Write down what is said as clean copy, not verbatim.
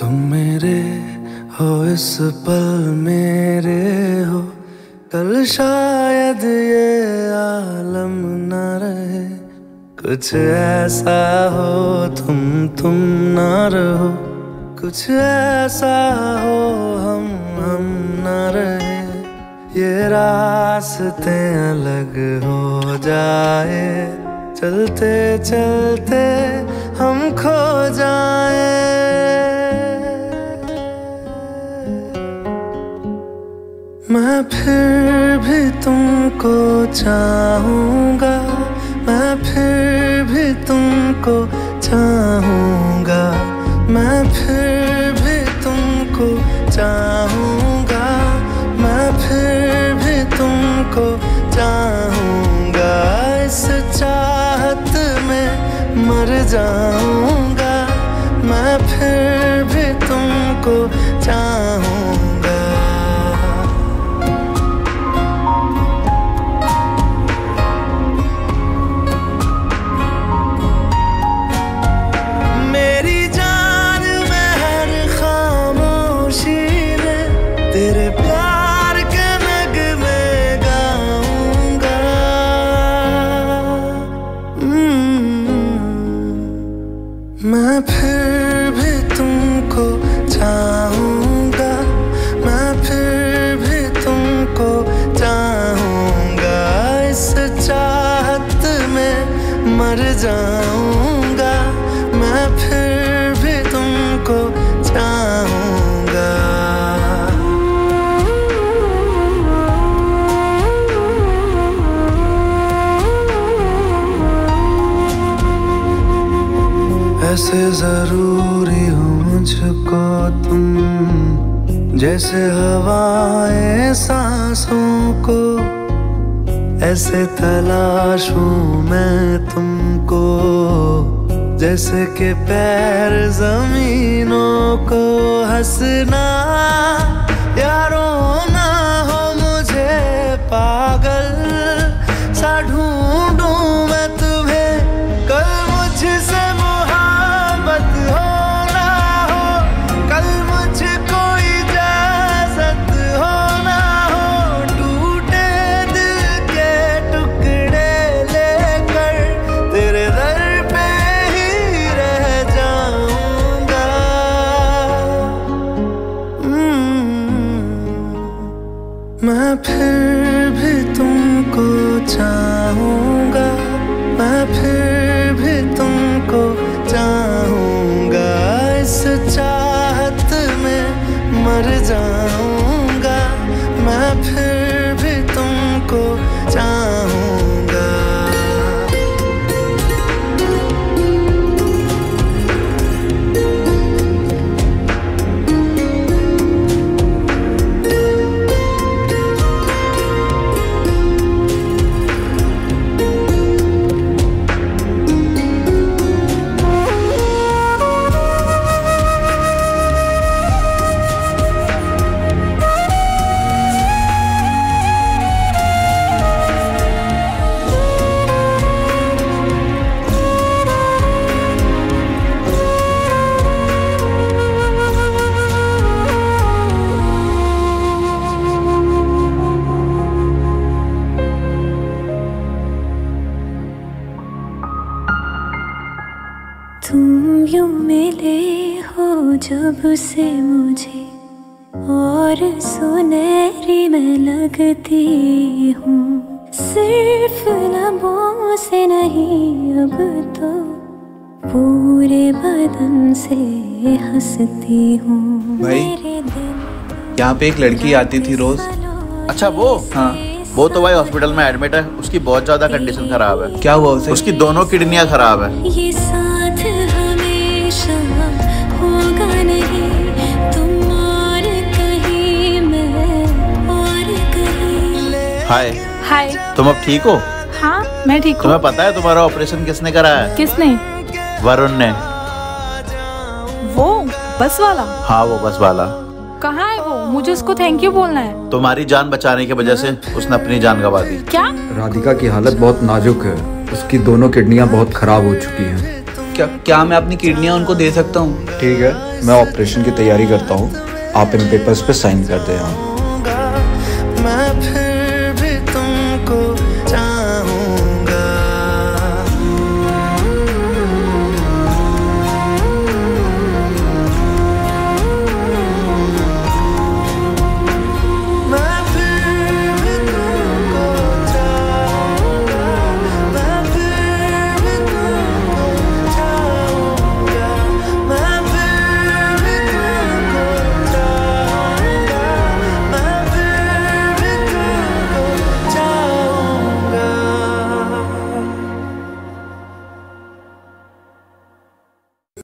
तुम मेरे हो इस पल मेरे हो, कल शायद ये आलम न रहे। कुछ ऐसा हो तुम ना रहो, कुछ ऐसा हो हम ना रहे। ये रास्ते अलग हो जाए, चलते चलते हम खो जाए। मैं फिर भी तुमको चाहूँगा, मैं फिर भी तुमको चाहूँगा, मैं फिर भी तुमको चाहूँगा, मैं फिर भी तुमको चाहूँगा। इस चाहत में मर जाऊँगा, मैं फिर भी तुमको चाहूँगा। तेरे प्यार के नगमे गाऊंगा। मैं फिर भी तुमको चाहूँगा, मैं फिर भी तुमको चाहूँगा। इस चाहत में मर जाऊँगा, मैं फिर भी तुमको चाहूँगा। ऐसे जरूरी हो मुझको तुम, जैसे हवाएं सांसों को। ऐसे तलाशूं मैं तुमको, जैसे कि पैर जमीनों को। हंसना या रोना हो मुझे पागल सा ढूंढूं मैं तुम्हें। कल मुझसे मैं फिर भी तुमको चाहूँगा, मैं फिर भी तुमको चाहूँगा। इस चाहत में मर जाऊँगा, मैं फिर भी तुमको चाहूँगा। तुम यूं मिले हो जब से मुझे, और सुनहरी मैं लगती हूँ। सिर्फ लबों से नहीं अब तो पूरे बदन से हंसती हूँ। भाई यहाँ पे एक लड़की आती थी रोज। अच्छा वो? हाँ वो तो भाई हॉस्पिटल में एडमिट है, उसकी बहुत ज्यादा कंडीशन खराब है। क्या हुआ उसे? उसकी दोनों किडनियां खराब है। ये साथ हमेशा होगा नहीं, तुम और कहीं मैं और कहीं। हाय। हाय। तुम अब ठीक हो? हाँ मैं ठीक हूँ। तुम्हें पता है तुम्हारा ऑपरेशन किसने कराया है? किसने? वरुण ने। वो बस वाला? हाँ वो बस वाला। कहाँ है वो? मुझे उसको थैंक यू बोलना है। तुम्हारी जान बचाने की वजह से उसने अपनी जान गंवा दी। क्या? राधिका की हालत बहुत नाजुक है, उसकी दोनों किडनियां बहुत खराब हो चुकी हैं। क्या मैं अपनी किडनियां उनको दे सकता हूँ? ठीक है, मैं ऑपरेशन की तैयारी करता हूँ, आप इन पेपर्स पे साइन कर दे। मैं